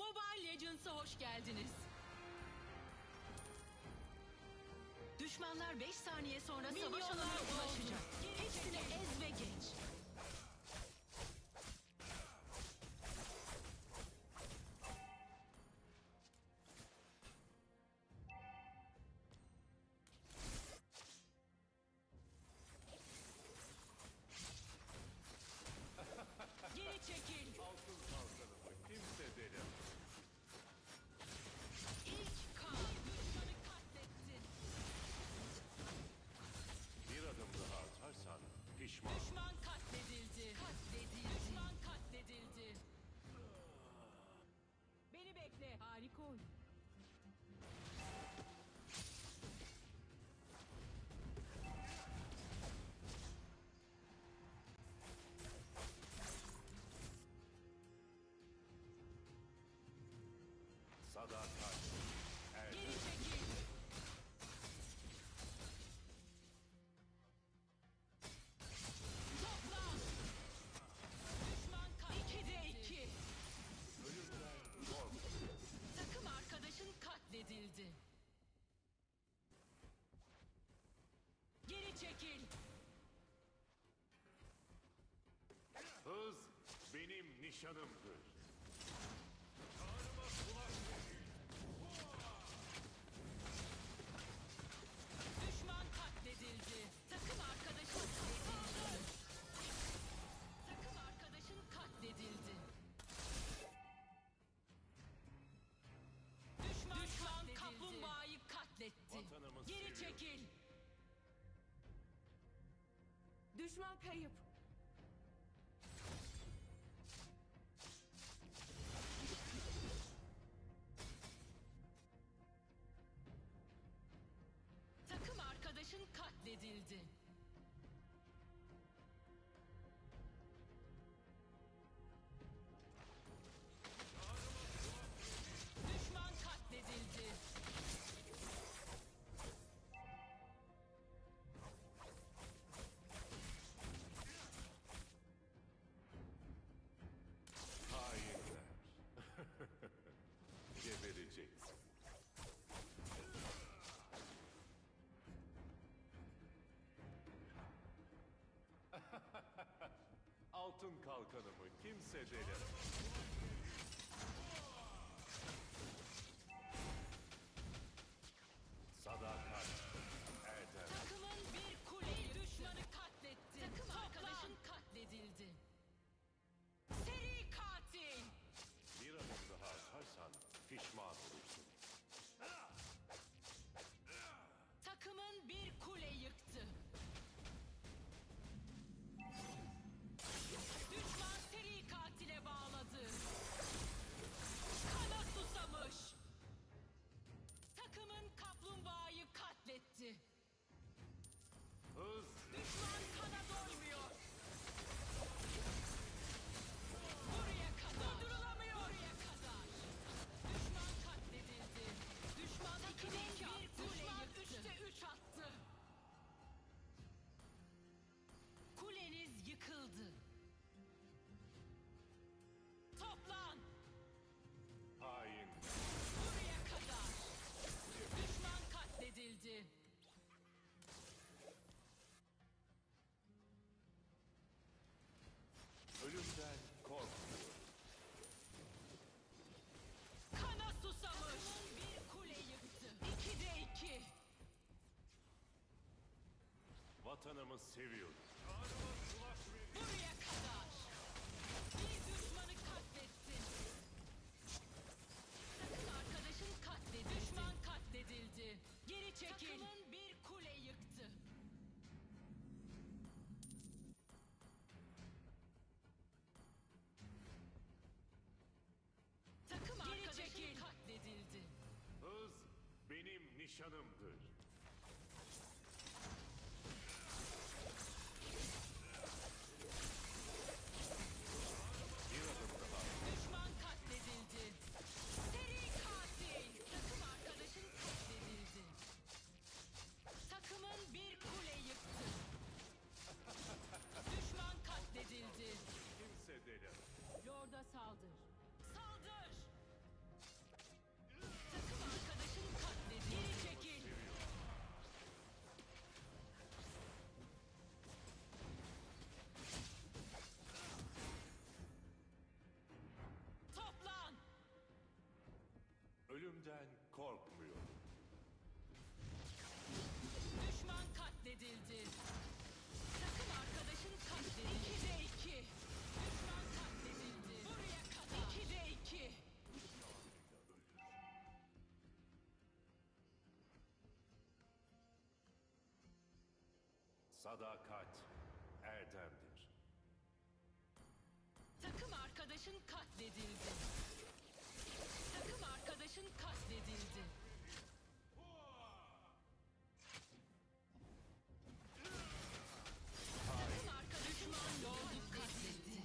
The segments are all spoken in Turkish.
Mobile Legends'a hoş geldiniz. Düşmanlar 5 saniye sonra savaş alanına ulaşacak. Hepsini ez ve geç. Geri çekil. Altın kalkanımı kimse denemez. İlk kan. Düşmanı katlettin. Bir adım daha atarsan pişman. Düşman katledildi. Düşman katledildi. Beni bekle. Harika oyun. Sadakat. Geri Erdem. çekil. Toplan. Düşman katledildi. 2'de 2. Ölümden korkma. Takım arkadaşın katledildi. Geri çekil. Hız benim nişanımdır. Tanrıma kulak verin. Düşman katledildi. Takım arkadaşın katledildi. Takım arkadaşın katledildi. Düşman kaplumbağayı katletti. Vatanımı Geri seviyorum. çekil. Düşman kayıp. Takım arkadaşın katledildi. Düşman katledildi. Hainler. Gebereceksin. Altın kalkanımı kimse denemez. Sadakat. Erdem. Takımın bir kuleyi düşmanı katletti. Takım arkadaşın katledildi. Seri katil. Bir adım daha atarsan pişman olursun. Takımın bir kule yıktı. Düşman seri katile bağladı. Kana susamış. Takımın kaplumbağayı katletti. Hız Düşman kana doymuyor. Buraya kadar. Durdurulamıyor. Buraya kadar. Düşman katledildi. Düşman 2'de 2 attı. Düşman 3'te 3 attı. Kuleniz yıkıldı. Toplan. hain. Buraya kadar. Düşman katledildi. Ölümden korkmuyor. Kana susamış. Bir kule yıktı. 2'de 2. Vatanımı seviyorum. Buraya kadar. Bir düşmanı katlettin. Takım arkadaşın katledildi. Düşman katledildi. Geri çekil. Takımın bir kule yıktı. Takım arkadaşın katledildi. Hız benim nişanımdır. Bir adım daha. Düşman katledildi. Seri katil. Takım arkadaşın katledildi. Takımın bir kule yıktı. Düşman katledildi. Kimse denemez. Lord'a saldır. Saldır! Ölümden korkmuyorum. Düşman katledildi. Takım arkadaşın katledildi. 2'de 2. Düşman katledildi. Buraya kadar. 2'de 2. Sadakat erdemdir. Takım arkadaşın katledildi. Takım arkadaşın katledildi. Takım arkadaşın yoldu katletti.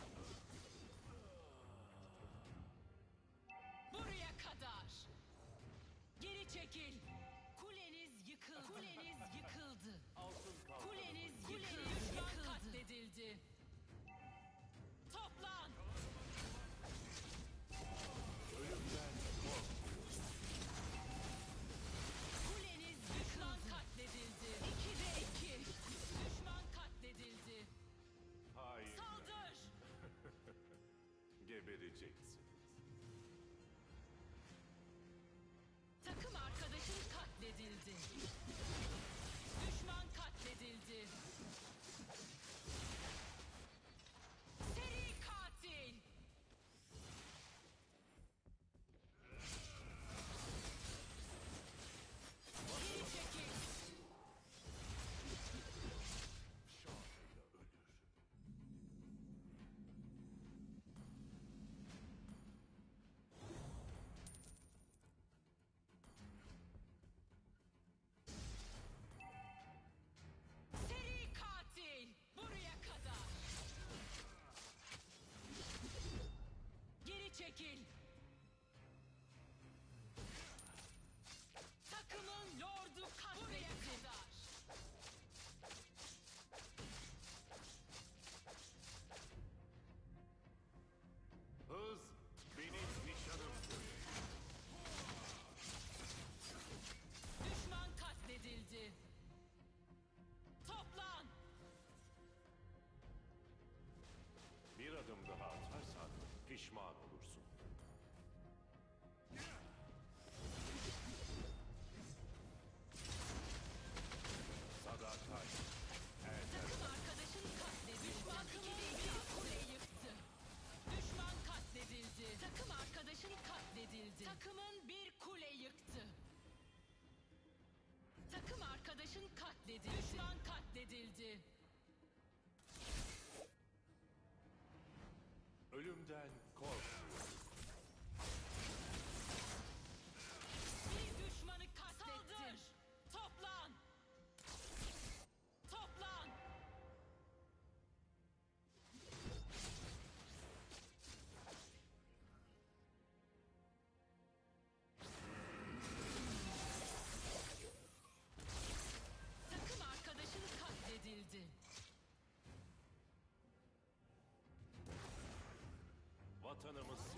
Buraya kadar. Geri çekil. Kuleniz yıkıldı. Kuleniz yıkıldı. Altın kalkanı Kuleniz yıkıldı. Düşman katledildi. Toplan. ölümden korkmuyorum. Kuleniz düşman katledildi. 2'de 2. Düşman katledildi. Hayır, Saldır. gebereceksiniz. Takım arkadaşın katledildi. Düşman katledildi. Seri katil. Geri çekil. Şahıyla ölür. Seri katil. Buraya kadar. Geri çekil. Takımın lordu katledildi. Buraya kadar. Hız benim nişanımdır. Düşman katledildi. Toplan. Bir adım daha atarsan pişman olursun. Sadakat erdem. Takım arkadaşın katledildi. Düşman bir kule yıktı. Düşman katledildi. Takım arkadaşın katledildi. Takımın bir kule yıktı. Takım arkadaşın katledildi. Düşman katledildi. Ölümden korkmuyorum. Bir düşmanı katlettin. Saldır. Toplan. Toplan. Takım arkadaşın katledildi. Vatanımız